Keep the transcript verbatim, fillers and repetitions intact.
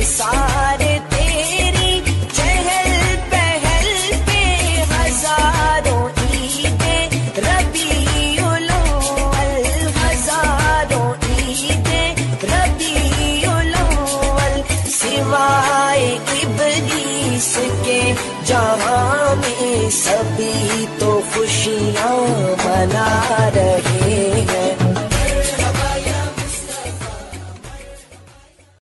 निसार तेरी चहल पहल पे हजारों ईदें रबीउल अव्वल, हजारों ईदें रबीउल अव्वल। सिवाय इब्लीस के जहां में सभी तो खुशियां मना